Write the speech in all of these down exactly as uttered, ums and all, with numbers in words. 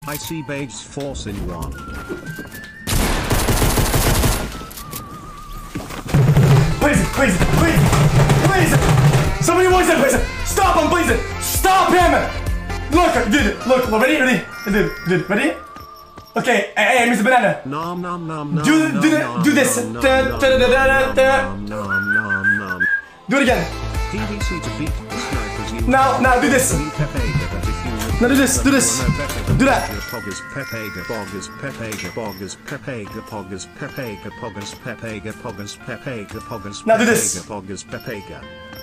I see Babe's force in one. Please, please, please, please! Somebody voice it, please! Stop him, please! Stop him! Look, dude, look, ready, ready, dude, dude, ready? Okay, hey, hey, Mister Banana. Nom nom nom nom. Do, do, the, do this. Nom, nom, Da, da, da, da, da, da. nom, nom, nom, nom. Do it again. P V C to beat the snipers. You Now, now, do this. Now do this, do this. Do that. Poggers, Pepega, Boggers, Pepega, Boggers, Pepega, Poggers, Pepega, Poggers, Pepega, Poggers, Pepega, Poggers, Now do this. Poggers, Pepega.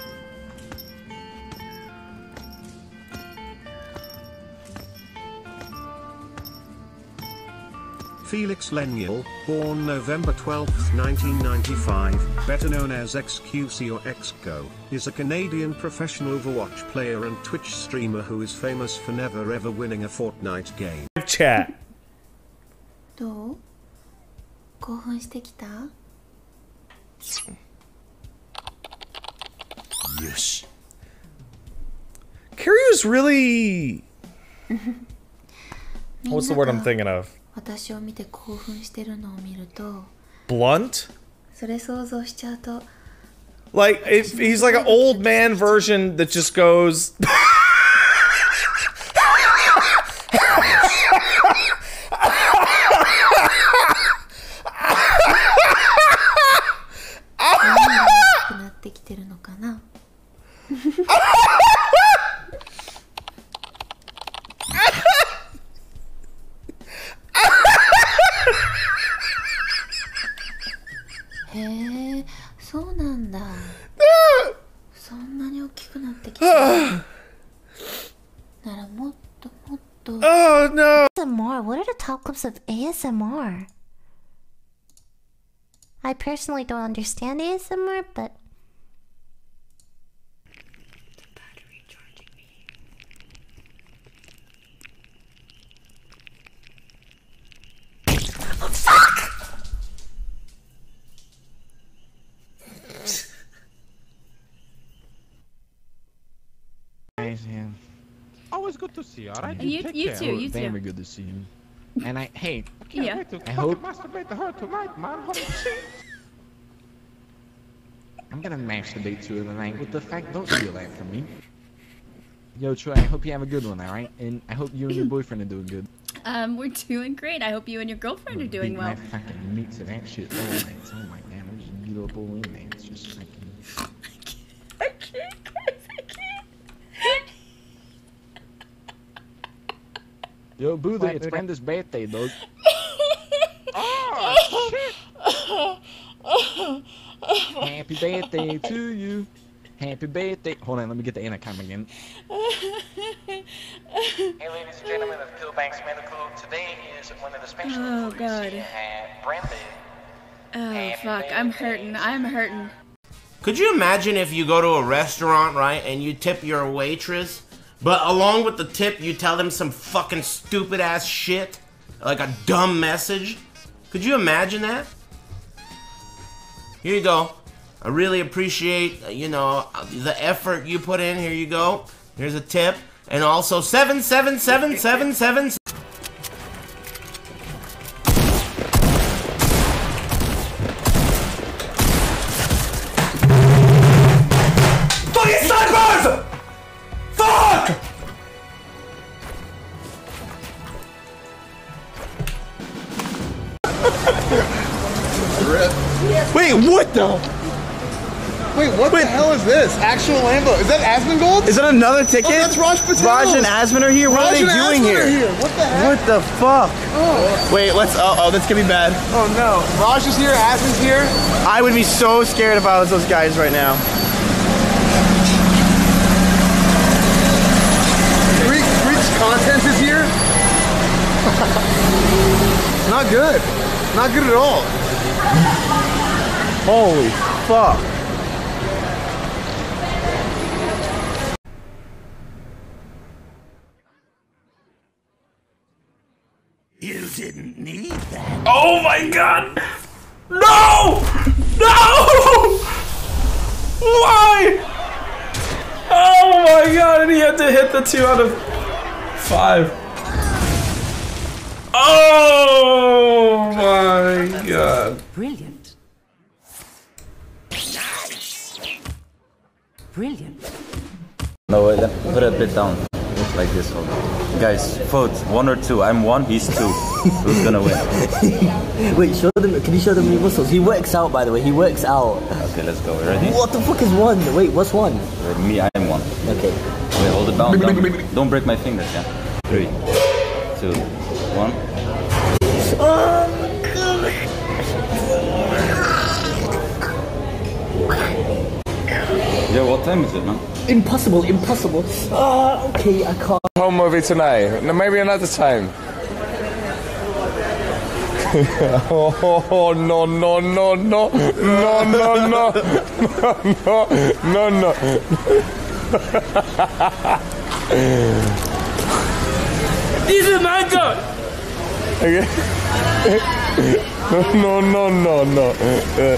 Felix Leniel, born November twelfth nineteen ninety-five, better known as X Q C or Xgo, is a Canadian professional Overwatch player and Twitch streamer who is famous for never ever winning a Fortnite game. Chat. どう？興奮してきた？ Yes. Kiryu's really... What's the word I'm thinking of? 私を見て興奮してるのを見ると Blunt? それ想像しちゃうと Like, if he's like an old man version that just goes... Oh no! A S M R? What are the top clips of A S M R? I personally don't understand A S M R, but Always good to see you, alright? You, you, you too, you too. Very good to see you. And I, hey, yeah. Wait to I hope masturbate to her tonight, man. Holy shit. I'm gonna masturbate to her tonight. What the fuck? Don't steal that from me. Yo, Troy, I hope you have a good one, alright? And I hope you and your boyfriend are doing good. Um, we're doing great. I hope you and your girlfriend are doing well. My fucking meat to that shit all night. Oh my god, I'm just beat up all in there. It's just fucking. I can't, guys, I can't. Yo, Boothie, it's Brenda's birthday, dog. Oh, shit. Happy birthday to you. Happy birthday. Hold on, let me get the intercom again. Hey, ladies and gentlemen of Pillbanks Medical. Today is one of the special Oh, God. at Brandon. Oh, fuck. I'm hurting. I'm hurting. Could you imagine if you go to a restaurant, right, and you tip your waitress, but along with the tip, you tell them some fucking stupid-ass shit? Like a dumb message? Could you imagine that? Here you go. I really appreciate, you know, the effort you put in. Here you go. Here's a tip. And also, seven, seven, seven, seven, seven. Fucking snipers! Fuck! Wait, what the? Wait, what Wait. the hell is this? Actual Lambo. Is that Asmongold? Is that another ticket? Oh, that's Raj Patel. Raj and Asmon are here? What Raj are they doing here? here? What the heck? What the fuck? Oh. Wait, let's, uh oh, this could be bad. Oh no. Raj is here, Asmon's here. I would be so scared if I was those guys right now. Greek, Greek's content is here? Not good. Not good at all. Holy fuck. You didn't need that. Oh my god! No! No! Why? Oh my god, and he had to hit the two out of five. god. Brilliant. Brilliant. No, wait, let- put it a bit down. Just like this. Hold on. Guys, vote one or two. I'm one, he's two. Who's gonna win? Wait, show them. Can you show them your muscles? He works out, by the way. He works out. Okay, let's go. Ready? What the fuck is one? Wait, what's one? Wait, me, I'm one. Okay. Wait, hold it down. Don't, don't break my fingers, yeah? Three, two, one. Oh, Yeah, what time is it, man? Impossible, impossible. Ah, uh, okay, I can't. Home movie tonight. No, maybe another time. Oh no no no no no no no no no no. This is my gun. Okay. No no no no no.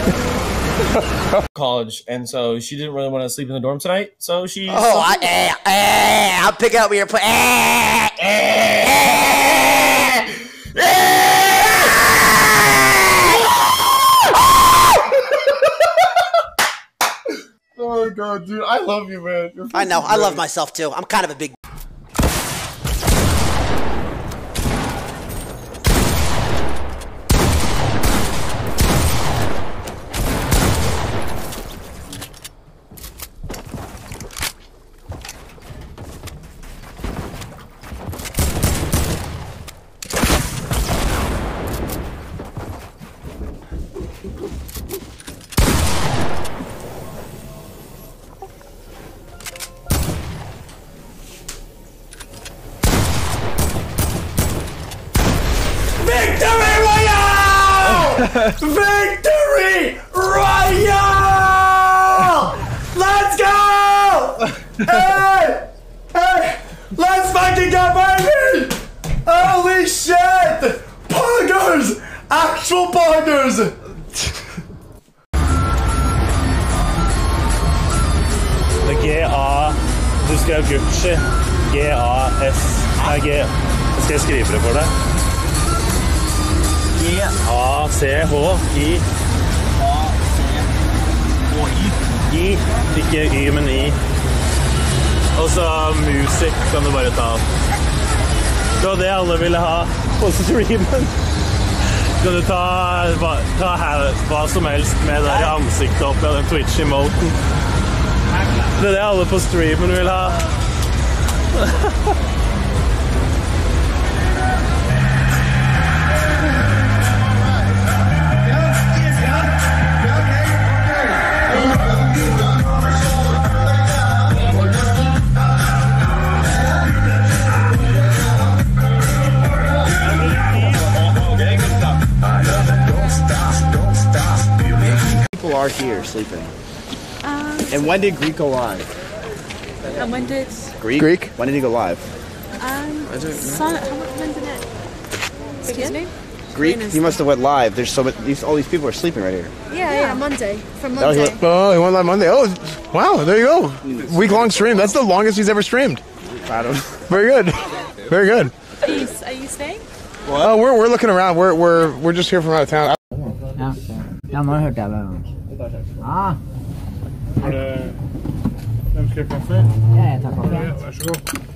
College, and so she didn't really want to sleep in the dorm tonight. So she. Oh, I, eh, eh, I'll pick up where you're putting. Eh, eh, eh, Oh god, dude, I love you, man. You're I know. I great. love myself too. I'm kind of a big. Victory Royale! Victory Royale! Let's go! Hey! Hey! Let's fucking go, baby! Holy shit! Poggers! Actual poggers! G A Du skrev Gucci. G A S Nei, G. Skal jeg skrive det for deg? G A C H I A C H I I, ikke Y, men I. Og så musikk kan du bare ta av. Det var det alle ville ha på streamen. Kan du ta, ta her, hva som helst med der ansiktet opp i den Twitch-emoten. Det er det alle på streamen vil ha. People are here sleeping. Um, And when did Greek go live? and when did Greek? Greek? When did he go live? um Son, how much when did it begin? Greek? He must have went live. There's so many, these, all these people are sleeping right here. Yeah, yeah, Monday from Oh, he Monday. went- Oh, he went live Monday. Oh, wow, there you go. Week long stream. That's the longest he's ever streamed. I don't Very good. Very good. Are you are you staying? Oh, we're, we're looking around. We're, we're, we're just here from out of town. Ja, ja nå hørte jeg det. Ah. Hvem skal kaffe? Ja, jeg tar kaffe. Vær så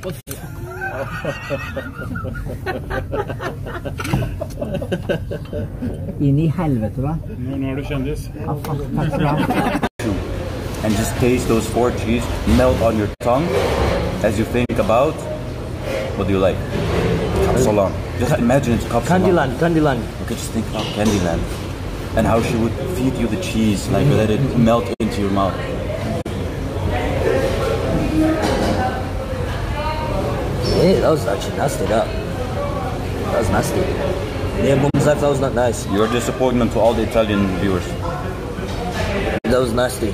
god. Inn i helvete, da. Nå, nå er du kjendis. Ja, takk, takk skal du ha. And just taste those four cheese melt on your tongue as you think about what do you like? Kapsalan. Just imagine it's Kapsalan. Candyland, Candyland. Okay, just think about Candyland and how she would feed you the cheese, like let it melt into your mouth. Yeah, that was actually nasty, that. That was nasty. Yeah, Mum's life, that was not nice. You're a disappointment to all the Italian viewers. That was nasty.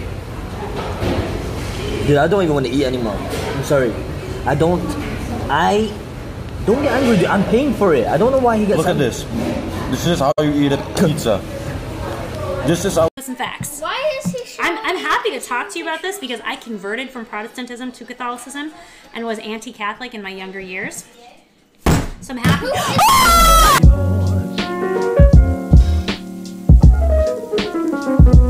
Dude, I don't even want to eat anymore. I'm sorry. I don't... I... Don't get angry, dude. I'm paying for it. I don't know why he gets Look at angry. this. This is how you eat a pizza. This is how... Some facts. Why is he I'm, I'm happy to talk to you about this because I converted from Protestantism to Catholicism and was anti-Catholic in my younger years. So I'm happy. Bye.